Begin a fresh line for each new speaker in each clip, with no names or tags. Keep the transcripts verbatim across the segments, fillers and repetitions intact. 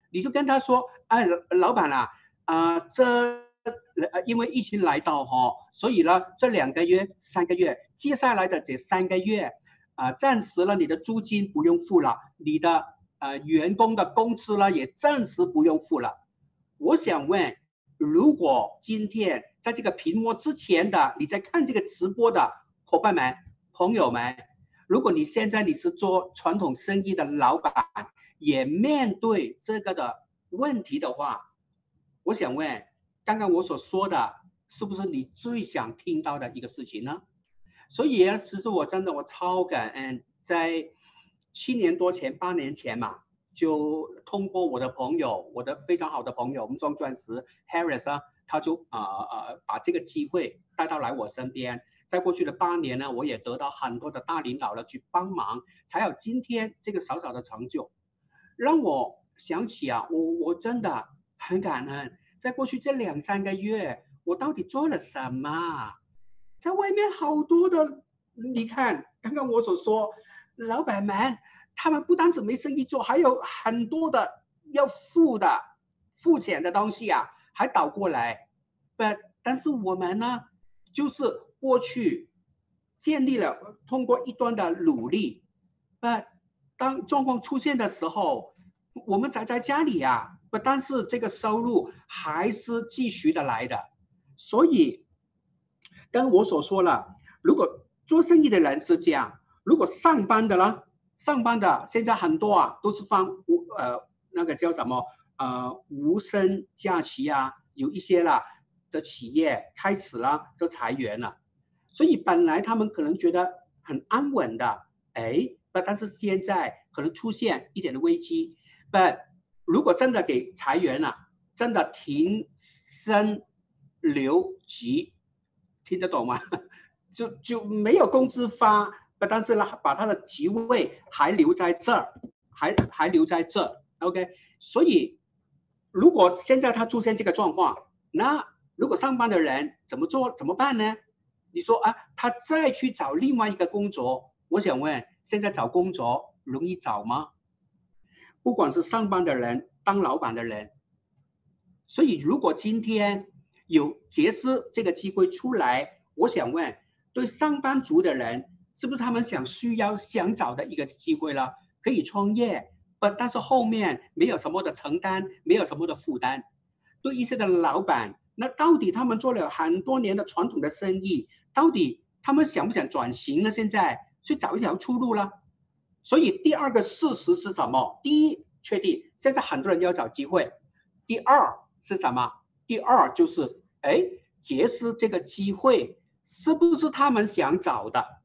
你就跟他说，哎，老板啊，啊、呃，这因为疫情来到哈，所以呢，这两个月、三个月，接下来的这三个月，啊、呃，暂时呢，你的租金不用付了，你的呃员工的工资呢也暂时不用付了。我想问，如果今天在这个屏幕之前的你在看这个直播的伙伴们、朋友们，如果你现在你是做传统生意的老板，也面对这个的问题的话，我想问，刚刚我所说的是不是你最想听到的一个事情呢？所以啊，其实我真的我超感恩，在七年多前、八年前嘛，就通过我的朋友，我的非常好的朋友，我们装钻石 Harris 啊，他就啊啊、呃呃、把这个机会带到来我身边。在过去的八年呢，我也得到很多的大领导了去帮忙，才有今天这个小小的成就。让我想起啊，我我真的很感恩，在过去这两三个月，我到底做了什么？在外面好多的，你看刚刚我所说，老板们他们不单止没生意做，还有很多的要付的付钱的东西啊，还倒过来。但但是我们呢，就是过去建立了通过一段的努力，但当状况出现的时候，我们宅在家里啊，不但是这个收入还是继续的来的，所以。跟我所说了，如果做生意的人是这样，如果上班的呢，上班的现在很多啊都是放无呃那个叫什么呃无薪假期啊，有一些啦的企业开始了就裁员了，所以本来他们可能觉得很安稳的，哎，但是现在可能出现一点的危机，但如果真的给裁员了，真的停薪留职。听得懂吗？就就没有工资发，但是呢，把他的职位还留在这儿，还还留在这 ，OK。所以如果现在他出现这个状况，那如果上班的人怎么做怎么办呢？你说啊，他再去找另外一个工作，我想问，现在找工作容易找吗？不管是上班的人，当老板的人，所以如果今天有杰斯这个机会出来，我想问，对上班族的人，是不是他们想需要想找的一个机会了？可以创业，不，但是后面没有什么的承担，没有什么的负担。对一些的老板，那到底他们做了很多年的传统的生意，到底他们想不想转型呢？现在去找一条出路了。所以第二个事实是什么？第一，确定现在很多人要找机会；第二是什么？第二就是，哎，杰斯这个机会是不是他们想找的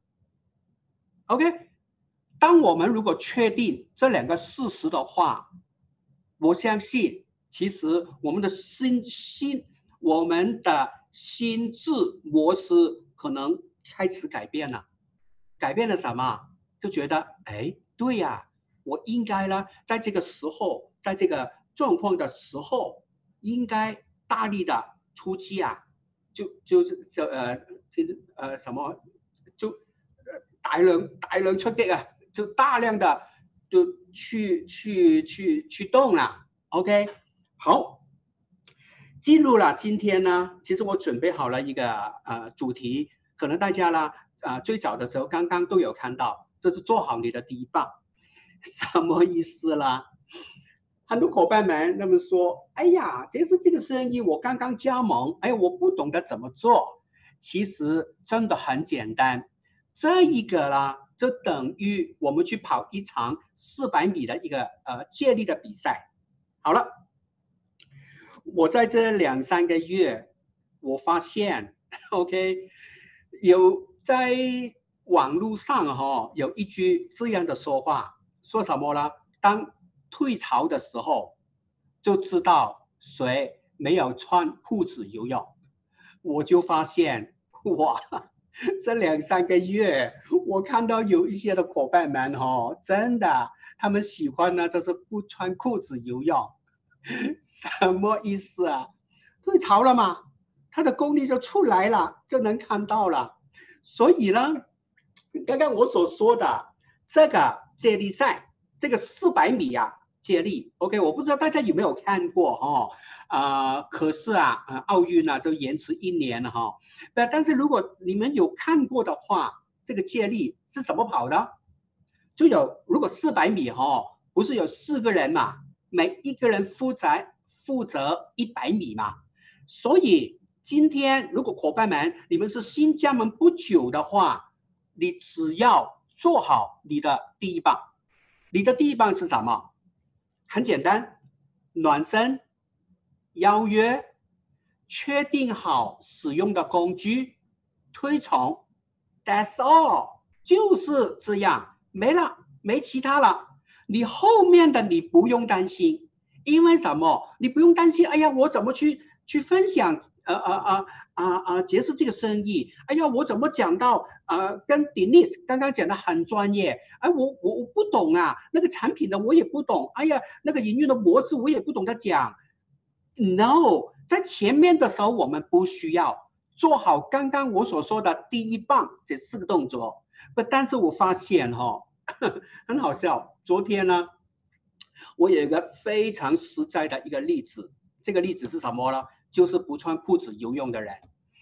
？OK， 当我们如果确定这两个事实的话，我相信其实我们的心心我们的心智模式可能开始改变了。改变了什么？就觉得，哎，对呀，我应该呢，在这个时候，在这个状况的时候，应该大力的出击啊，就就是就呃呃什么，就呃大量大量出击啊，就大量的就去去去去动了。OK， 好，进入了今天呢，其实我准备好了一个呃主题，可能大家呢。啊、呃，最早的时候刚刚都有看到，这是做好你的第一棒，什么意思啦？很多伙伴们那么说，哎呀，这是这个生意我刚刚加盟，哎，我不懂得怎么做。其实真的很简单，这一个啦，就等于我们去跑一场四百米的一个呃接力的比赛。好了，我在这两三个月，我发现 ，OK， 有。在网络上哈、哦、有一句这样的说话，说什么呢？当退潮的时候，就知道谁没有穿裤子游泳。我就发现，哇，这两三个月，我看到有一些的伙伴们哦，真的，他们喜欢呢，就是不穿裤子游泳，什么意思啊？退潮了嘛，他的功力就出来了，就能看到了。所以呢，刚刚我所说的这个接力赛，这个四百米啊， 接力 ，OK， 我不知道大家有没有看过哦，啊、呃，可是啊，呃，奥运啊，就延迟一年了哈。那但是如果你们有看过的话，这个接力是怎么跑的？就有如果四百米哈、哦，不是有四个人嘛，每一个人负责负责一百米嘛，所以今天如果伙伴们你们是新加盟不久的话，你只要做好你的第一棒，你的第一棒是什么？很简单，暖身、邀约、确定好使用的工具、推崇 ，That's all， 就是这样，没了，没其他了。你后面的你不用担心，因为什么？你不用担心，哎呀，我怎么去去分享？呃呃呃呃呃，结识这个生意？哎呀，我怎么讲到？呃，跟 Denise 刚刚讲的很专业，哎，我我我不懂啊，那个产品的我也不懂，哎呀，那个营运的模式我也不懂得讲。No， 在前面的时候我们不需要做好刚刚我所说的第一棒这四个动作。不，但是我发现哈、哦，很好笑。昨天呢，我有一个非常实在的一个例子，这个例子是什么呢？就是不穿裤子游泳的人。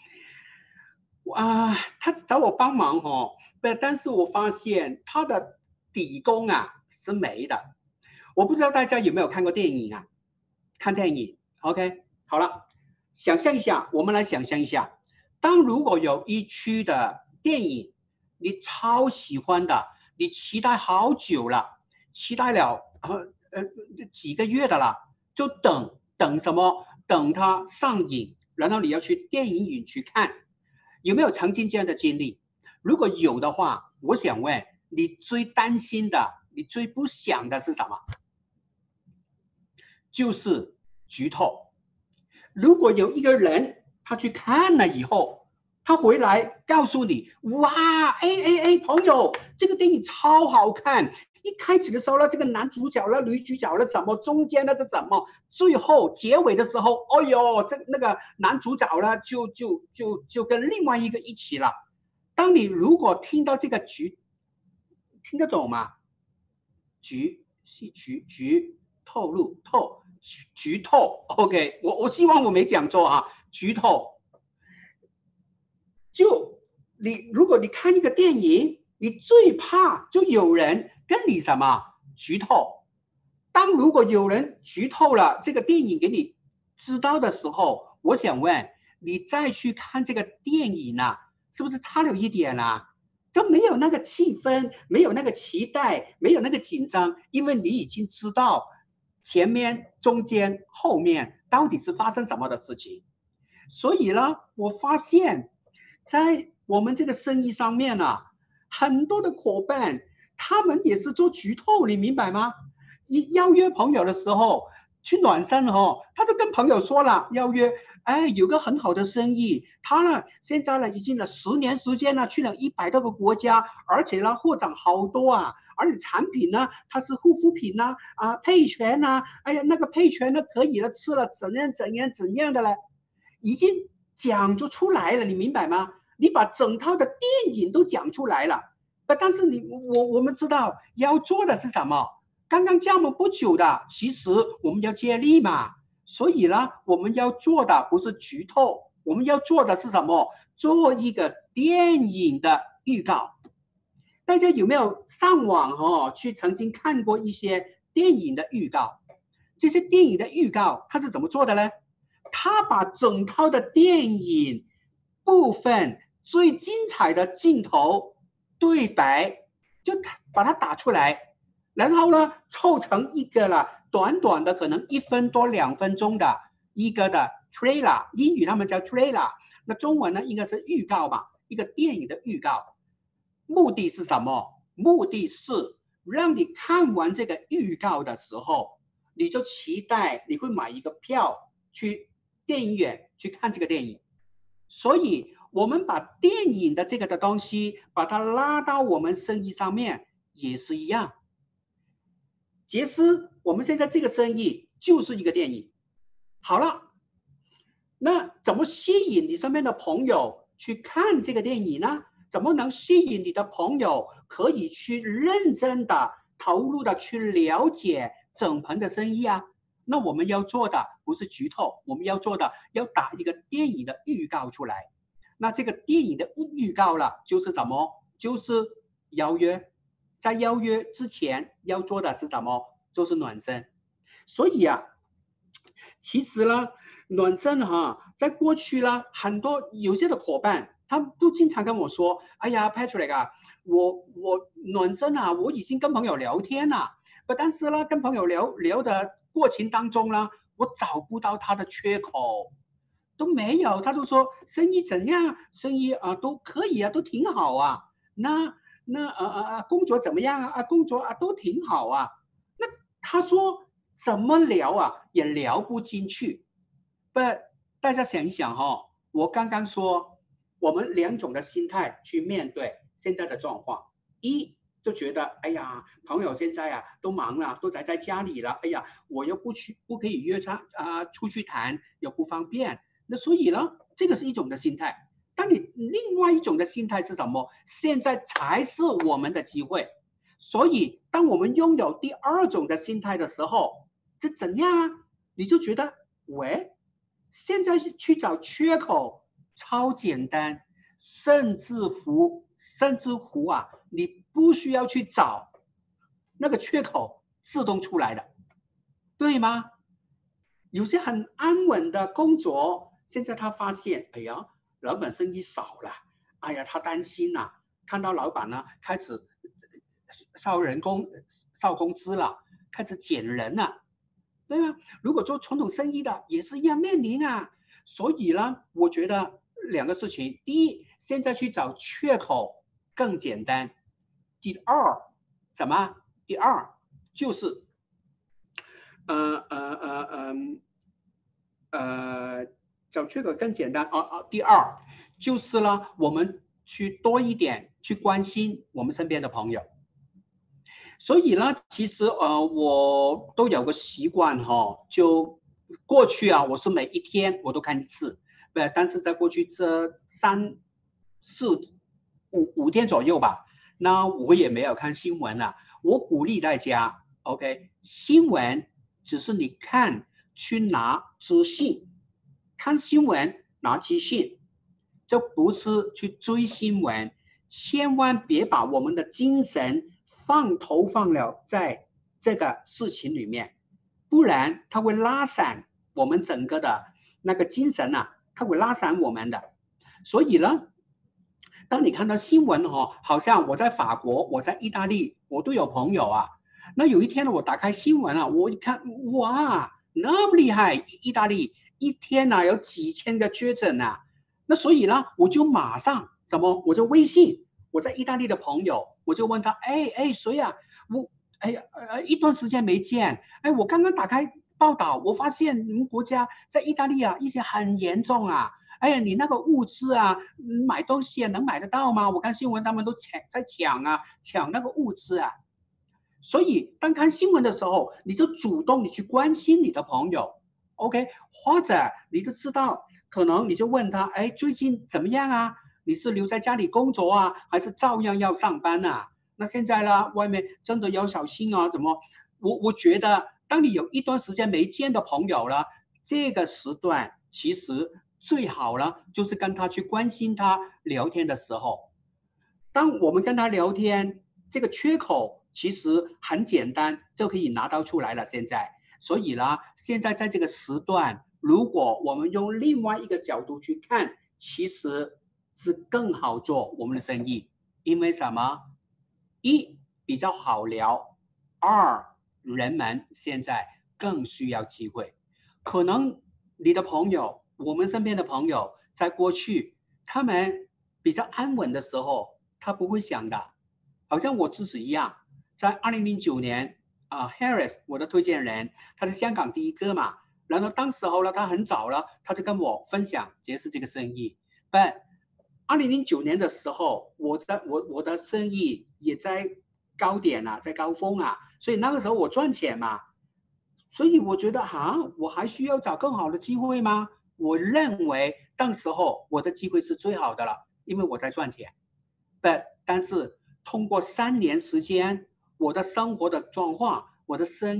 啊，他找我帮忙哦，不，但是我发现他的底功啊是没的。我不知道大家有没有看过电影啊？看电影 ，OK， 好了，想象一下，我们来想象一下，当如果有一区的电影，你超喜欢的，你期待好久了，期待了呃呃几个月的了，就等等什么？等它上映，然后你要去电影院去看。有没有曾经这样的经历？如果有的话，我想问你最担心的，你最不想的是什么？就是剧透。如果有一个人他去看了以后，他回来告诉你，哇，哎哎哎，朋友，这个电影超好看。一开始的时候呢，这个男主角了、女主角了怎么，中间呢这怎么，最后结尾的时候，哦呦，这那个男主角呢就就就就跟另外一个一起了。当你如果听到这个剧，听得懂吗？剧是剧剧透露透剧透 ，OK， 我我希望我没讲错啊，剧透。就你如果你看一个电影，你最怕就有人跟你什么剧透。当如果有人剧透了这个电影给你知道的时候，我想问你再去看这个电影啊，是不是差了一点啊？就没有那个气氛，没有那个期待，没有那个紧张，因为你已经知道前面、中间、后面到底是发生什么的事情。所以呢，我发现，在我们这个生意上面啊，很多的伙伴他们也是做剧透，你明白吗？一邀约朋友的时候去暖身哦，他就跟朋友说了邀约，哎，有个很好的生意，他呢现在呢已经了十年时间了，去了一百多个国家，而且呢货长好多啊，而且产品呢它是护肤品呐、啊，啊配全呐、啊，哎呀那个配全呢可以了，吃了怎样怎样怎样的嘞，已经讲就出来了，你明白吗？你把整套的电影都讲出来了，但是你我我们知道要做的是什么？刚刚加盟不久的，其实我们要接力嘛，所以呢，我们要做的不是剧透，我们要做的是什么？做一个电影的预告。大家有没有上网哦，去曾经看过一些电影的预告？这些电影的预告它是怎么做的呢？他把整套的电影部分最精彩的镜头、对白，就把它打出来。然后呢，凑成一个了，短短的可能一分多两分钟的一个的 trailer， 英语他们叫 trailer， 那中文呢应该是预告吧，一个电影的预告。目的是什么？目的是让你看完这个预告的时候，你就期待你会买一个票去电影院去看这个电影。所以我们把电影的这个的东西把它拉到我们生意上面也是一样。杰斯，我们现在这个生意就是一个电影。好了，那怎么吸引你身边的朋友去看这个电影呢？怎么能吸引你的朋友可以去认真的、投入的去了解整盘的生意啊。那我们要做的不是剧透，我们要做的要打一个电影的预告出来。那这个电影的预告了，就是什么？就是邀约。在邀约之前要做的是什么？就是暖身。所以啊，其实呢，暖身哈，在过去呢，很多有些的伙伴，他都经常跟我说：“哎呀 ，Patrick 啊，我我暖身啊，我已经跟朋友聊天了，但是呢，跟朋友聊聊的过程当中呢，我找不到他的缺口，都没有，他都说生意怎样，生意啊都可以啊，都挺好啊。那那呃呃呃，工作怎么样啊？啊，工作啊都挺好啊。那他说怎么聊啊，也聊不进去。不，大家想一想哈、哦，我刚刚说我们两种的心态去面对现在的状况，一就觉得哎呀，朋友现在啊都忙了，都宅在家里了，哎呀，我又不去，不可以约他啊、呃、出去谈，又不方便。那所以呢，这个是一种的心态。但你另外一种的心态是什么？现在才是我们的机会。所以，当我们拥有第二种的心态的时候，是怎样啊？你就觉得，喂，现在去找缺口超简单，甚至乎，甚至乎啊，你不需要去找那个缺口，自动出来的，对吗？有些很安稳的工作，现在他发现，哎呀，老板生意少了，哎呀，他担心呐、啊，看到老板呢开始烧人工、烧工资了，开始减人了，对吗？如果做传统生意的也是一样面临啊。所以呢，我觉得两个事情，第一，现在去找缺口更简单；第二，怎么？第二就是呃呃呃嗯呃，找缺口更简单啊啊。第二就是呢，我们去多一点去关心我们身边的朋友。所以呢，其实呃，我都有个习惯哈、哦，就过去啊，我是每一天我都看一次，对，但是在过去这三四五五天左右吧，那我也没有看新闻了。我鼓励大家，OK，新闻只是你看去拿资讯，看新闻拿资讯，这不是去追新闻，千万别把我们的精神放投放了在这个事情里面，不然它会拉散我们整个的那个精神啊，它会拉散我们的。所以呢，当你看到新闻哦，好像我在法国，我在意大利，我都有朋友啊。那有一天呢，我打开新闻啊，我一看，哇，那么厉害，意大利一天呐、啊、有几千个确诊呐、啊。那所以呢，我就马上怎么，我就微信我在意大利的朋友，我就问他，哎哎，谁呀、啊？我哎呀呃一段时间没见，哎，我刚刚打开报道，我发现你们国家在意大利啊，疫情很严重啊。哎呀，你那个物资啊，买东西啊，能买得到吗？我看新闻他们都抢在抢啊，抢那个物资啊。所以当看新闻的时候，你就主动你去关心你的朋友 ，OK，或者你就知道，可能你就问他，哎，最近怎么样啊？你是留在家里工作啊，还是照样要上班啊？那现在呢，外面真的要小心啊，怎么？我我觉得，当你有一段时间没见的朋友了，这个时段其实最好了，就是跟他去关心他聊天的时候。当我们跟他聊天，这个缺口其实很简单就可以拿到出来了。现在，所以呢，现在在这个时段，如果我们用另外一个角度去看，其实是更好做我们的生意，因为什么？一比较好聊，二人们现在更需要机会。可能你的朋友，我们身边的朋友，在过去他们比较安稳的时候，他不会想的，好像我自己一样，在二零零九年啊、呃、，Harris 我的推荐人，他是香港第一个嘛，然后当时候呢，他很早了，他就跟我分享结识这个生意。但二零零九年的时候，我在我我的生意也在高点啊，在高峰啊，所以那个时候我赚钱嘛，所以我觉得哈，我还需要找更好的机会吗？我认为当时候我的机会是最好的了，因为我在赚钱。但但是通过三年时间，我的生活的状况，我的生意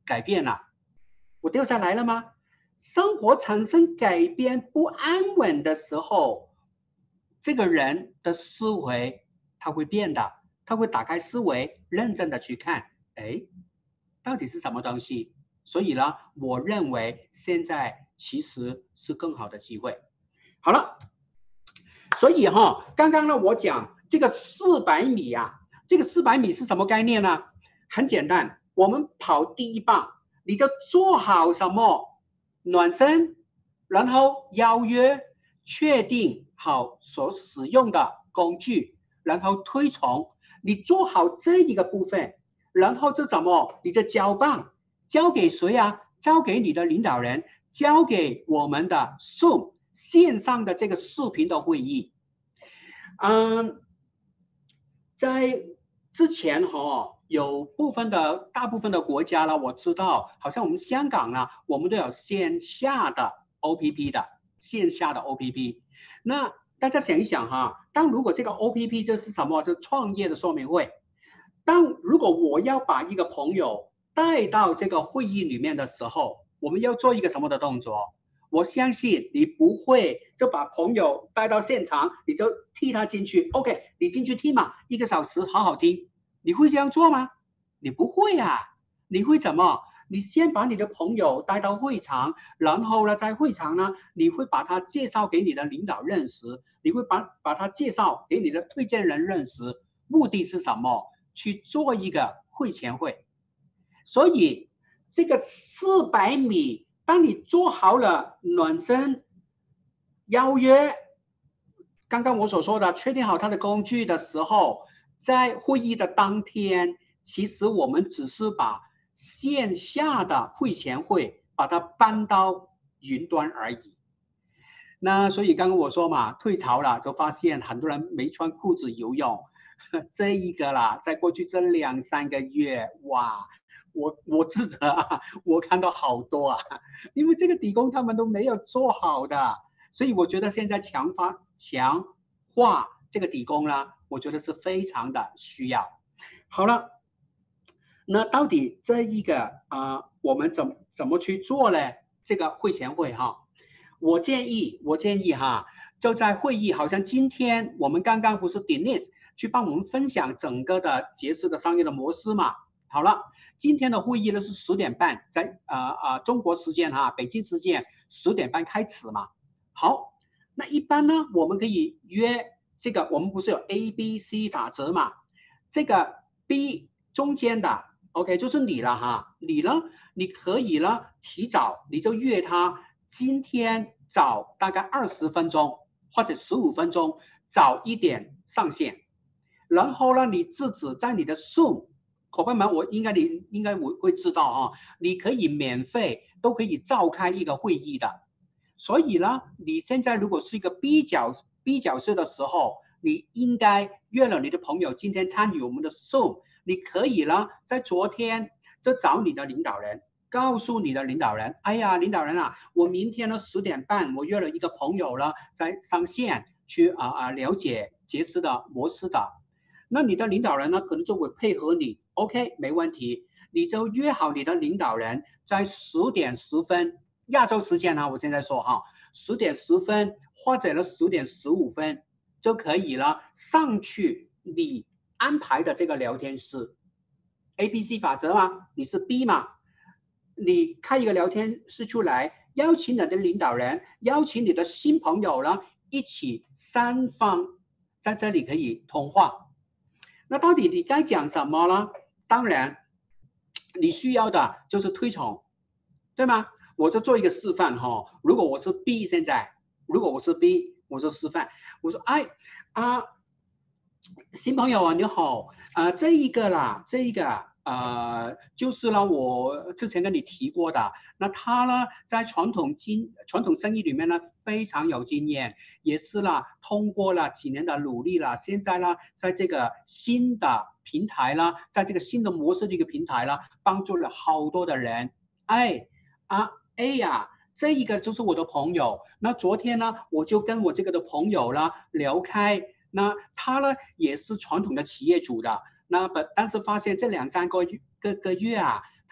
改变了，我掉下来了吗？生活产生改变不安稳的时候，这个人的思维他会变的，他会打开思维，认真的去看，哎，到底是什么东西？所以呢，我认为现在其实是更好的机会。好了，所以哈，刚刚呢我讲这个四百米啊，这个四百米是什么概念呢？很简单，我们跑第一棒，你就做好什么暖身，然后邀约，确定好所使用的工具，然后推崇。你做好这一个部分，然后这怎么？你就交棒，交给谁啊？交给你的领导人，交给我们的 Zoom 线上的这个视频的会议。嗯，在之前哈、哦，有部分的大部分的国家呢，我知道，好像我们香港呢，我们都有线下的 O P P 的线下的 O P P。那大家想一想哈，当如果这个 O P P 就是什么？就创业的说明会。当如果我要把一个朋友带到这个会议里面的时候，我们要做一个什么的动作？我相信你不会就把朋友带到现场，你就踢他进去。OK， 你进去听嘛，一个小时好好听。你会这样做吗？你不会啊。你会怎么？你先把你的朋友带到会场，然后呢，在会场呢，你会把他介绍给你的领导认识，你会把把他介绍给你的推荐人认识。目的是什么？去做一个会前会。所以这个四百米，当你做好了暖身、邀约，刚刚我所说的确定好它的工具的时候，在会议的当天，其实我们只是把线下的会前会把它搬到云端而已。那所以刚刚我说嘛，退潮了，就发现很多人没穿裤子游泳。这一个啦，在过去这两三个月，哇，我我自责啊，我看到好多啊，因为这个底工他们都没有做好的，所以我觉得现在强化强化这个底工呢，我觉得是非常的需要。好了，那到底这一个啊、呃，我们怎怎么去做呢？这个会前会哈，我建议我建议哈，就在会议，好像今天我们刚刚不是 Denise 去帮我们分享整个的杰斯的商业的模式嘛？好了，今天的会议呢是十点半，在啊啊、呃、中国时间哈，北京时间十点半开始嘛。好，那一般呢，我们可以约这个，我们不是有 A B C 法则嘛？这个 B 中间的 OK 就是你了哈，你呢，你可以呢提早你就约他今天早大概二十分钟或者十五分钟早一点上线。然后呢，你自己在你的 Zoom 伙伴们，我应该你应该我会知道啊，你可以免费都可以召开一个会议的。所以呢，你现在如果是一个 B 角 B 角色的时候，你应该约了你的朋友今天参与我们的 Zoom， 你可以呢在昨天就找你的领导人，告诉你的领导人，哎呀，领导人啊，我明天呢十点半我约了一个朋友呢在上线去啊啊了解杰斯的模式的。那你的领导人呢，可能就会配合你 ，OK， 没问题，你就约好你的领导人在十点十分亚洲时间啊，我现在说哈，十点十分或者呢十点十五分就可以了，上去你安排的这个聊天室 ，A B C 法则嘛，你是 B 嘛，你开一个聊天室出来，邀请你的领导人，邀请你的新朋友呢，一起三方在这里可以通话。那到底你该讲什么呢？当然，你需要的就是推崇，对吗？我就做一个示范哈。如果我是 B 现在，如果我是 B， 我就示范，我说哎啊，新朋友啊，你好啊、呃，这一个啦，这一个呃，就是呢，我之前跟你提过的，那他呢，在传统经传统生意里面呢，非常有经验，也是啦，通过了几年的努力了，现在呢，在这个新的平台啦，在这个新的模式的一个平台啦，帮助了好多的人。哎啊，哎呀，这一个就是我的朋友。那昨天呢，我就跟我这个的朋友呢聊开，那他呢也是传统的企业主的。那但是发现这两三个月个个月啊，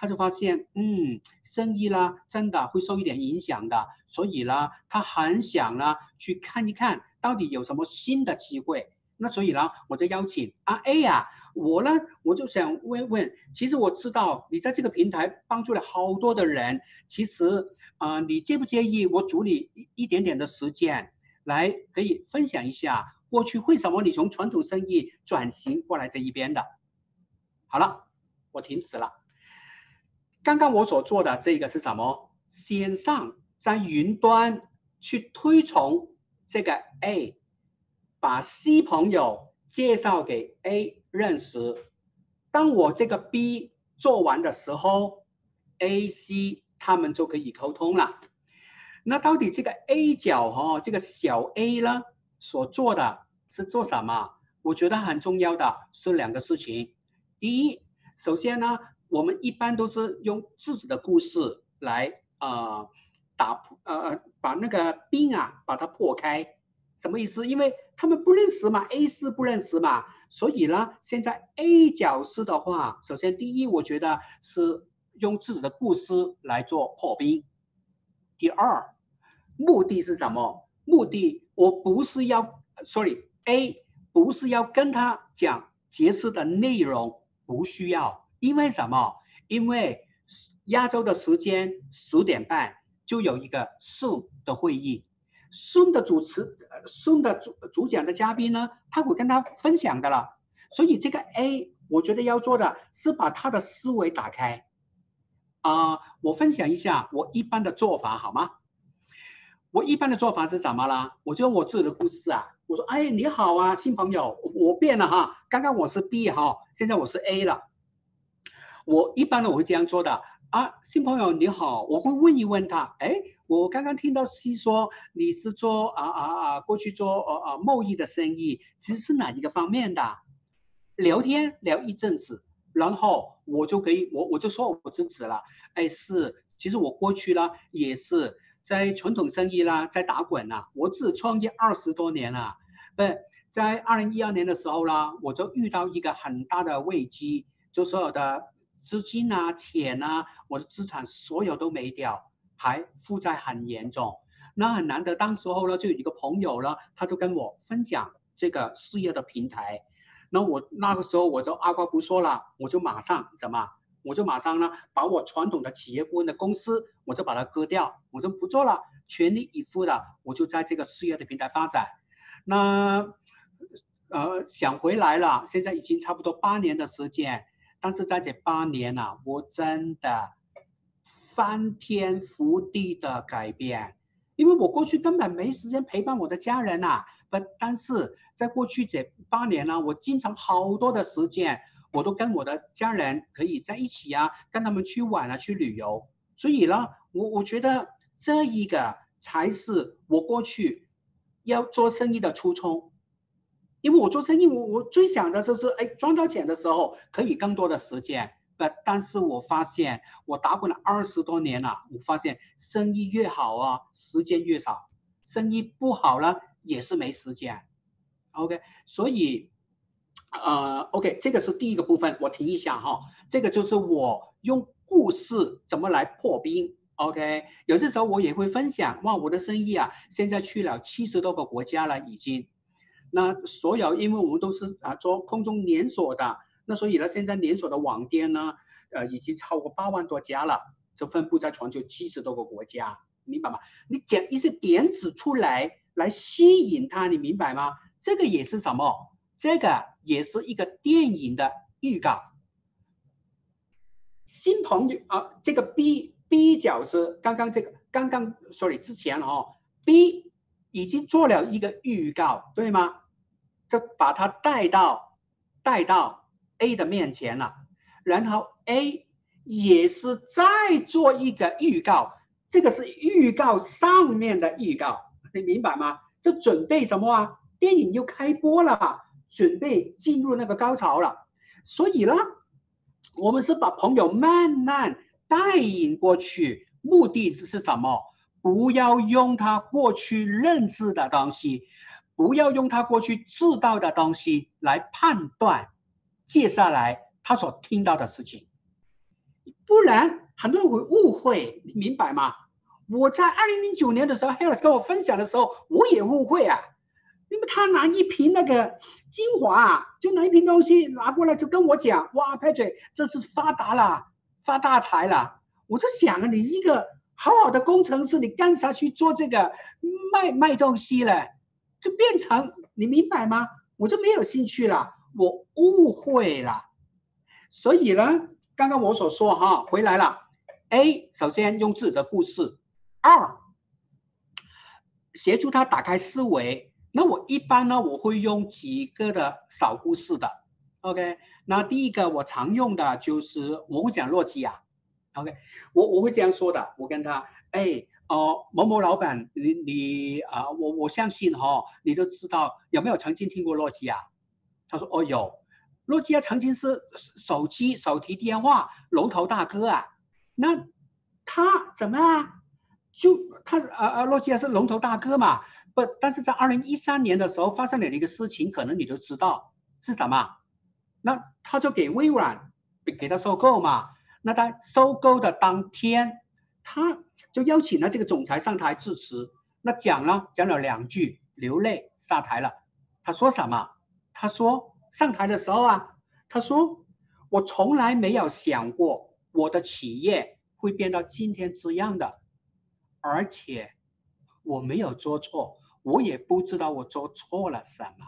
他就发现，嗯，生意啦，真的会受一点影响的，所以呢，他很想呢去看一看到底有什么新的机会。那所以呢，我就邀请啊 A 呀，我呢我就想问问，其实我知道你在这个平台帮助了好多的人，其实啊、呃，你介不介意我阻你一一点点的时间，来可以分享一下过去为什么你从传统生意转型过来这一边的？好了，我停止了。刚刚我所做的这个是什么？线上在云端去推崇这个 A， 把 C 朋友介绍给 A 认识。当我这个 B 做完的时候 ，A、C 他们就可以沟通了。那到底这个 A 角哈、哦，这个小 A 呢所做的是做什么？我觉得很重要的是两个事情。第一，首先呢，我们一般都是用自己的故事来呃打呃把那个冰啊把它破开，什么意思？因为他们不认识嘛 ，A 四不认识嘛，所以呢，现在 A 角色的话，首先第一，我觉得是用自己的故事来做破冰。第二，目的是什么？目的我不是要 ，sorry A 不是要跟他讲解释的内容，不需要，因为什么？因为亚洲的时间十点半就有一个 Zoom 的会议 ，Zoom 的主持，Zoom 的主主讲的嘉宾呢，他会跟他分享的了。所以这个 A， 我觉得要做的是把他的思维打开。啊、呃，我分享一下我一般的做法好吗？我一般的做法是怎么啦？我就我自己的故事啊，我说，哎，你好啊，新朋友，我变了哈，刚刚我是 B 哈，现在我是 A 了。我一般呢我会这样做的啊，新朋友你好，我会问一问他，哎，我刚刚听到 C 说你是做啊啊啊过去做呃呃贸易的生意，其实是哪一个方面的？聊天聊一阵子，然后我就可以我我就说我自己了，哎是，其实我过去呢也是在传统生意啦，在打滚啦，我自己创业二十多年了，呃，在二零一二年的时候呢，我就遇到一个很大的危机，就所有的资金啊、钱啊，我的资产所有都没掉，还负债很严重。那很难得，当时候呢，就有一个朋友呢，他就跟我分享这个事业的平台。那我那个时候我就二话不说了，我就马上怎么？我就马上呢，把我传统的企业顾问的公司，我就把它割掉，我就不做了，全力以赴的，我就在这个事业的平台发展。那呃想回来了，现在已经差不多八年的时间，但是在这八年啊，我真的翻天覆地的改变，因为我过去根本没时间陪伴我的家人啊，不，但是在过去这八年呢，我经常好多的时间，我都跟我的家人可以在一起啊，跟他们去玩啊，去旅游。所以呢，我我觉得这一个才是我过去要做生意的初衷。因为我做生意，我我最想的就是，哎，赚到钱的时候可以更多的时间。呃，但是我发现我打滚了二十多年了，我发现生意越好啊，时间越少；生意不好了，也是没时间。OK，所以，呃，OK，这个是第一个部分，我停一下哈。这个就是我用故事怎么来破冰。OK，有些时候我也会分享，哇，我的生意啊，现在去了七十多个国家了，已经。那所有，因为我们都是啊做空中连锁的，那所以呢，现在连锁的网店呢，呃，已经超过八万多家了，就分布在全球七十多个国家，明白吗？你讲一些点子出来，来吸引他，你明白吗？这个也是什么？这个也是一个电影的预告。新朋友啊，这个 B B 角色，刚刚这个刚刚 sorry 之前哦 B 已经做了一个预告，对吗？就把它带到带到 A 的面前了，然后 A 也是再做一个预告，这个是预告上面的预告，你明白吗？就准备什么啊？电影又开播了，准备进入那个高潮了，所以呢，我们是把朋友慢慢带引过去，目的是什么？不要用他过去认知的东西，不要用他过去知道的东西来判断接下来他所听到的事情。 不然很多人会误会，你明白吗？我在二零零九年的时候 ，Harris 跟我分享的时候，我也误会啊。因为他拿一瓶那个精华啊，就拿一瓶东西拿过来就跟我讲，哇 ，Patrick， 这是发达了，发大财了。我就想啊，你一个好好的工程师，你干啥去做这个卖卖东西了？就变成你明白吗？我就没有兴趣了，我误会了。所以呢，刚刚我所说哈，回来了。A 首先用自己的故事，二协助他打开思维。那我一般呢，我会用几个的小故事的 ，OK。那第一个我常用的就是我会讲洛基亚 ，OK。我我会这样说的，我跟他，哎，哦、呃，某某老板，你你啊、呃，我我相信哈、哦，你都知道有没有曾经听过洛基亚？他说哦有，洛基亚曾经是手机手提电话龙头大哥啊。那他怎么啊？就他啊啊，诺基亚是龙头大哥嘛。不，但是在二零一三年的时候发生了一个事情，可能你都知道是什么？那他就给微软给他收购嘛。那在收购的当天，他就邀请了这个总裁上台致辞。那讲了讲了两句，流泪下台了。他说什么？他说上台的时候啊，他说我从来没有想过我的企业会变到今天这样的，而且我没有做错，我也不知道我做错了什么。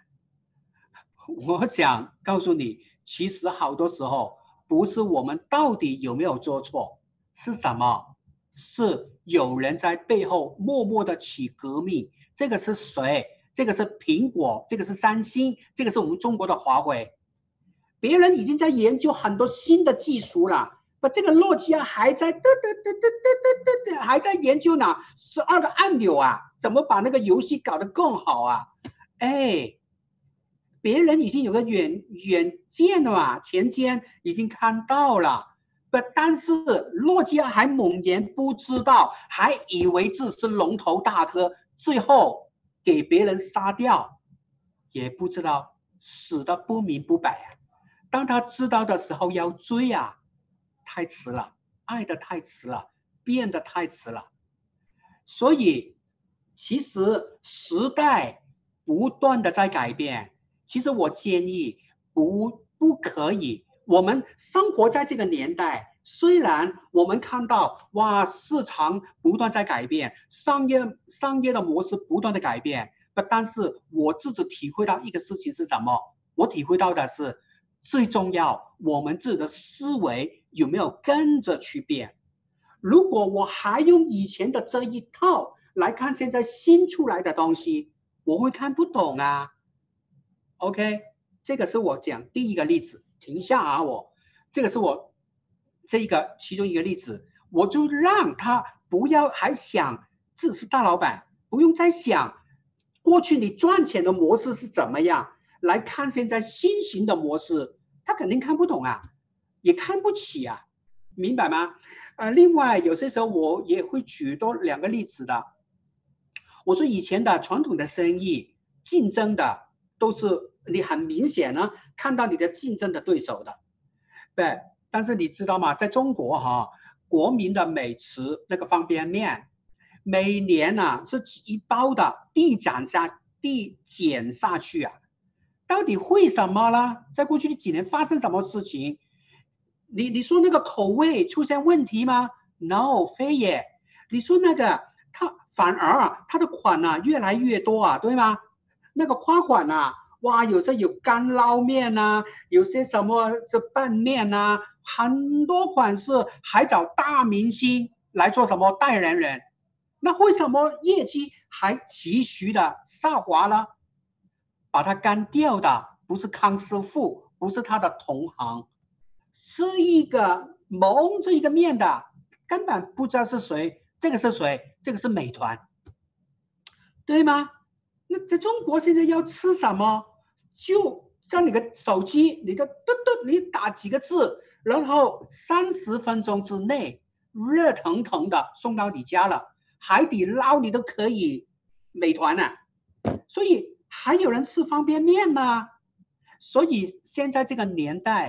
我想告诉你，其实好多时候不是我们到底有没有做错，是什么？是有人在背后默默的起革命。这个是谁？这个是苹果，这个是三星，这个是我们中国的华为。别人已经在研究很多新的技术了，把这个诺基亚还在嘚嘚嘚嘚嘚嘚嘚还在研究呢，十二个按钮啊，怎么把那个游戏搞得更好啊？哎，别人已经有个远远见了嘛，前瞻已经看到了，不，但是诺基亚还猛然不知道，还以为自己是龙头大哥，最后给别人杀掉，也不知道死的不明不白啊。当他知道的时候要追啊，太迟了，爱的太迟了，变得太迟了。所以其实时代不断的在改变，其实我建议不不可以，我们生活在这个年代，虽然我们看到哇市场不断在改变，商业商业的模式不断的改变，但是我自己体会到一个事情是什么？我体会到的是最重要，我们自己的思维有没有跟着去变？如果我还用以前的这一套来看现在新出来的东西，我会看不懂啊。OK， 这个是我讲第一个例子。停下啊，我这个是我这一个其中一个例子，我就让他不要还想自己是大老板，不用再想过去你赚钱的模式是怎么样，来看现在新型的模式，他肯定看不懂啊，也看不起啊，明白吗？呃，另外有些时候我也会举多两个例子的。我说以前的传统的生意竞争的都是你很明显呢看到你的竞争的对手的，对。但是你知道吗？在中国哈，国民的美食那个方便面，每年啊是一包的递减下递减下去啊，到底为什么呢？在过去的几年发生什么事情？你你说那个口味出现问题吗 ？No， 非也。你说那个它反而啊，它的款啊越来越多啊，对吗？那个花款啊，哇，有些有干捞面啊，有些什么这拌面啊，很多款式还找大明星来做什么代言人，那为什么业绩还持续的下滑呢？把它干掉的不是康师傅，不是他的同行。是一个蒙着一个面的，根本不知道是谁。这个是谁？这个是美团，对吗？那在中国现在要吃什么？就像你的手机，你的嘟嘟，你打几个字，然后三十分钟之内热腾腾的送到你家了。海底捞你都可以，美团啊，所以还有人吃方便面吗？所以现在这个年代。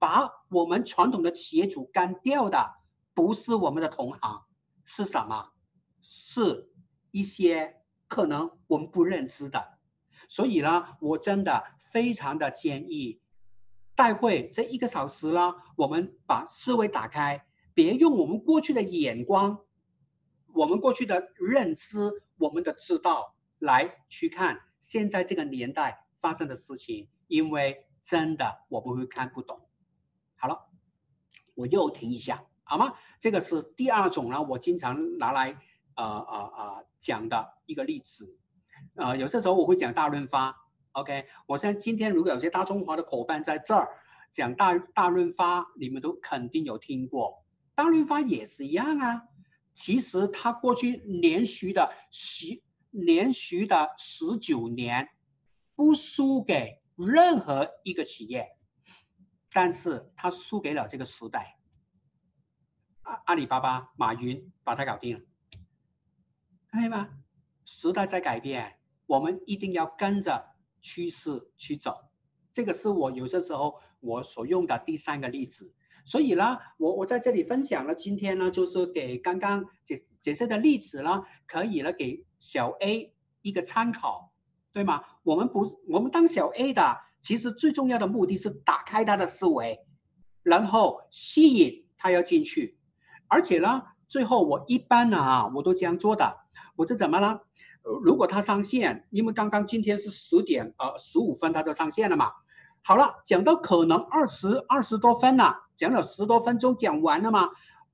把我们传统的企业主干掉的不是我们的同行，是什么？是一些可能我们不认知的。所以呢，我真的非常的建议，待会这一个小时呢，我们把思维打开，别用我们过去的眼光，我们过去的认知，我们的知道来去看现在这个年代发生的事情，因为真的我们会看不懂。好了，我又停一下，好吗？这个是第二种呢，我经常拿来呃呃呃讲的一个例子。呃，有些时候我会讲大润发 ，OK， 我现在今天如果有些大中华的伙伴在这儿讲大大润发，你们都肯定有听过。大润发也是一样啊，其实它过去连续的十连续的十九年不输给任何一个企业，但是它输给了这个时代。阿阿里巴巴、马云把它搞定了，看见吗？时代在改变，我们一定要跟着趋势去走。这个是我有些时候我所用的第三个例子。所以呢，我我在这里分享了，今天呢就是给刚刚解解释的例子呢，可以了给小 A 一个参考，对吗？我们不，我们当小 A 的，其实最重要的目的是打开他的思维，然后吸引他要进去。而且呢，最后我一般呢啊，我都这样做的。我是怎么呢？如果他上线，因为刚刚今天是十点呃十五分他就上线了嘛。好了，讲到可能二十二十多分了，讲了十多分钟讲完了吗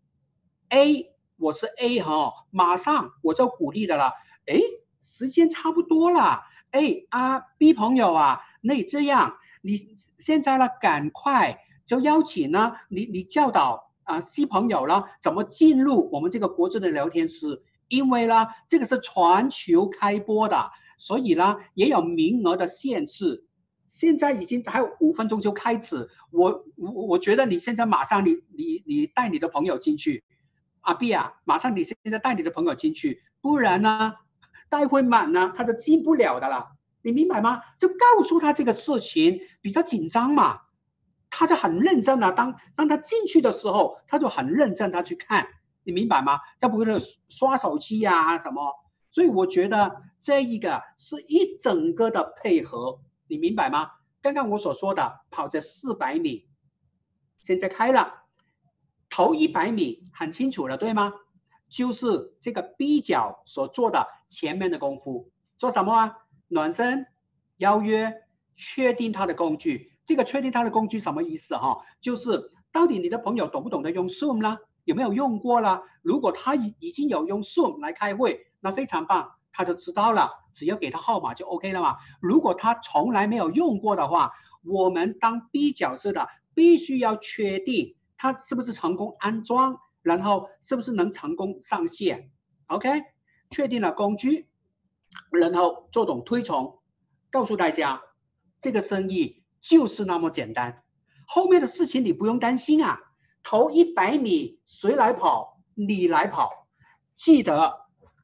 ？A 我是 A 哈，马上我就鼓励的了。哎，时间差不多了。哎啊 B 朋友啊，那你这样，你现在呢赶快就邀请呢你你教导啊 C 朋友呢怎么进入我们这个国字的聊天室。因为呢，这个是全球开播的，所以呢也有名额的限制。现在已经还有五分钟就开始，我我我觉得你现在马上你你你带你的朋友进去，阿 B 啊，马上你现在带你的朋友进去，不然呢，待会满呢他就进不了的了，你明白吗？就告诉他这个事情比较紧张嘛，他就很认真啊。当当他进去的时候，他就很认真，他去看。你明白吗？这不是刷手机啊什么，所以我觉得这一个是一整个的配合，你明白吗？刚刚我所说的跑这四百米，现在开了，头一百米很清楚了，对吗？就是这个 B 角所做的前面的功夫，做什么啊？暖身、邀约、确定他的工具。这个确定他的工具什么意思哈？就是到底你的朋友懂不懂得用 Zoom 呢？有没有用过了？如果他已已经有用 Zoom 来开会，那非常棒，他就知道了，只要给他号码就 OK 了嘛。如果他从来没有用过的话，我们当 B 角色的必须要确定他是不是成功安装，然后是不是能成功上线。OK， 确定了工具，然后做种推崇，告诉大家这个生意就是那么简单，后面的事情你不用担心啊。头一百米谁来跑？你来跑。记得，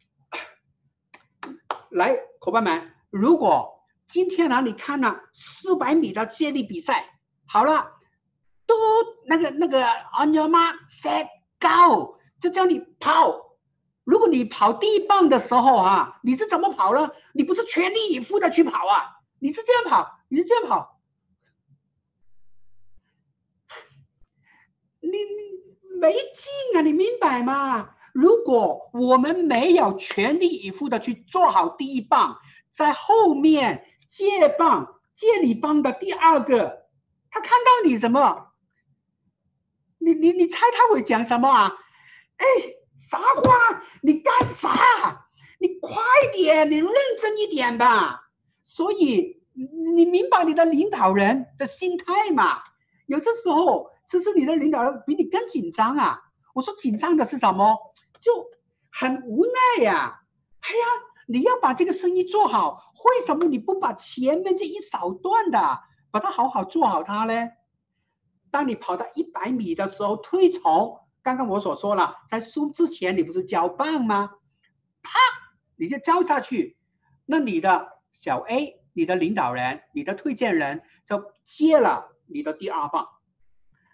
来，伙伴们，如果今天呢，你看了四百米的接力比赛，好了，都那个那个 on your mark set go， 就叫你跑。如果你跑第一棒的时候啊，你是怎么跑呢？你不是全力以赴的去跑啊，你是这样跑，你是这样跑。你你没劲啊，你明白吗？如果我们没有全力以赴的去做好第一棒，在后面接棒接你棒的第二个，他看到你什么？你你你猜他会讲什么啊？哎，傻瓜，你干啥？你快点，你认真一点吧。所以你明白你的领导人的心态嘛？有些时候。其实你的领导人比你更紧张啊！我说紧张的是什么？就很无奈呀、啊。哎呀，你要把这个生意做好，为什么你不把前面这一小段的把它好好做好它呢？当你跑到一百米的时候，推崇，刚刚我所说了，在输之前你不是交棒吗？啪，你就交下去，那你的小 A， 你的领导人，你的推荐人就接了你的第二棒。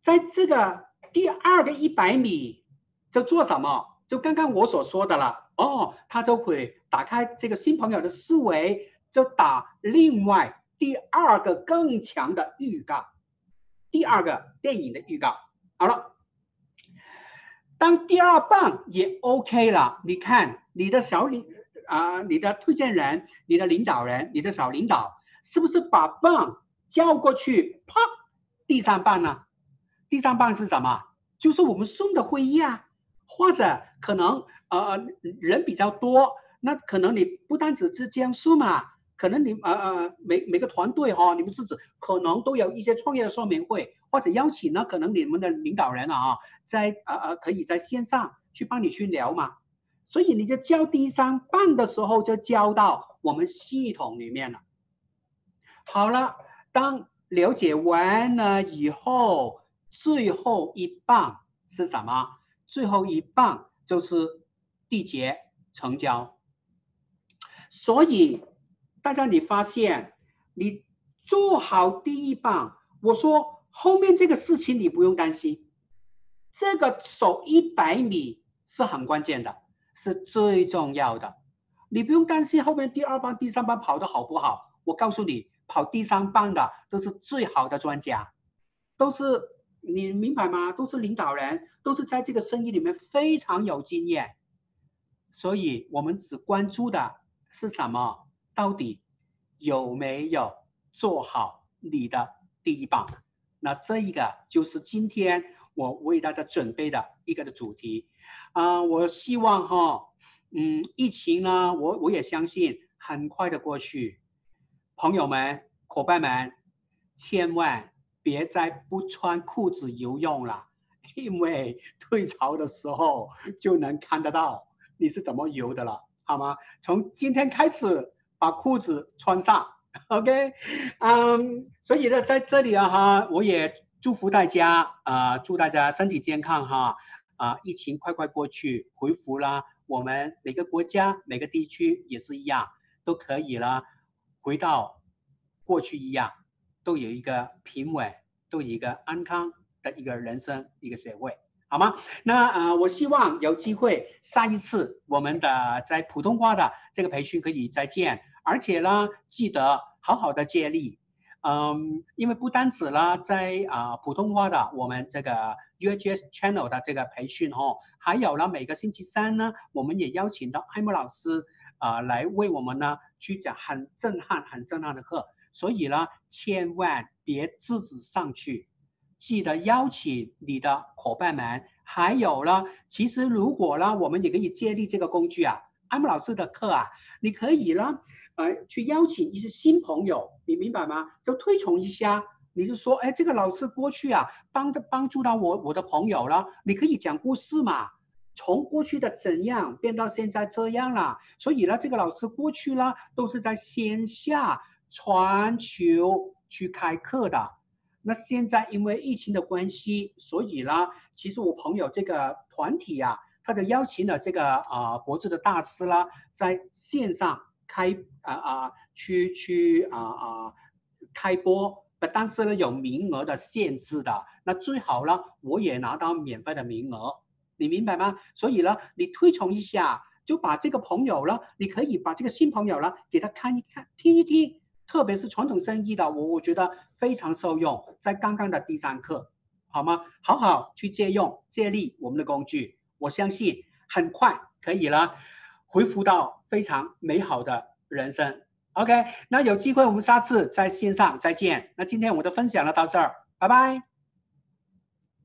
在这个第二个一百米就做什么？就刚刚我所说的了哦，他就会打开这个新朋友的思维，就打另外第二个更强的预告，第二个电影的预告。好了，当第二棒也 OK 了，你看你的小领啊、呃，你的推荐人、你的领导人、你的小领导，是不是把棒交过去？啪，第三棒呢？第三棒是什么？就是我们 Zoom 的会议啊，或者可能呃人比较多，那可能你不单只是这样 Zoom 啊，可能你呃呃每每个团队哈、哦，你们自己可能都有一些创业的说明会，或者邀请呢，可能你们的领导人啊，在呃呃可以在线上去帮你去聊嘛。所以你就交第三棒的时候，就交到我们系统里面了。好了，当了解完了以后，最后一棒是什么？最后一棒就是缔结成交。所以大家你发现，你做好第一棒，我说后面这个事情你不用担心，这个走一百米是很关键的，是最重要的。你不用担心后面第二棒、第三棒跑得好不好，我告诉你，跑第三棒的都是最好的专家，都是你明白吗？都是领导人，都是在这个生意里面非常有经验。所以我们只关注的是什么？到底有没有做好你的第一棒？那这一个就是今天我为大家准备的一个的主题啊、呃！我希望哈，嗯，疫情呢，我我也相信很快的过去。朋友们、伙伴们，千万别再不穿裤子游泳了，因为退潮的时候就能看得到你是怎么游的了，好吗？从今天开始把裤子穿上 ，OK， 嗯，所以呢，在这里啊哈，我也祝福大家啊、呃，祝大家身体健康哈啊、呃，疫情快快过去，恢复了，我们每个国家、每个地区也是一样，都可以了，回到过去一样，都有一个平稳，都有一个安康的一个人生，一个社会。好吗？那呃，我希望有机会下一次我们的在普通话的这个培训可以再见，而且呢，记得好好的接力，嗯，因为不单止呢在啊、呃、普通话的我们这个 U H S Channel 的这个培训哦，还有呢每个星期三呢，我们也邀请到艾莫老师啊、呃、来为我们呢去讲很震撼、很震撼的课，所以呢，千万别自己上去。记得邀请你的伙伴们，还有呢，其实如果呢，我们也可以借力这个工具啊，艾莫老师的课啊，你可以呢，呃，去邀请一些新朋友，你明白吗？就推崇一下，你就说，哎，这个老师过去啊，帮的帮助到我我的朋友了，你可以讲故事嘛，从过去的怎样变到现在这样了，所以呢，这个老师过去呢，都是在线下全球去开课的。那现在因为疫情的关系，所以呢，其实我朋友这个团体啊，他就邀请了这个啊、呃、国际的大师啦，在线上开啊啊、呃、去去啊啊、呃、开播，但是呢有名额的限制的，那最好呢我也拿到免费的名额，你明白吗？所以呢，你推崇一下，就把这个朋友呢，你可以把这个新朋友呢给他看一看，听一听。特别是传统生意的，我我觉得非常受用，在刚刚的第三课，好吗？好好去借用借力我们的工具，我相信很快可以了，恢复到非常美好的人生。OK， 那有机会我们下次在线上再见。那今天我的分享呢到这儿，拜拜。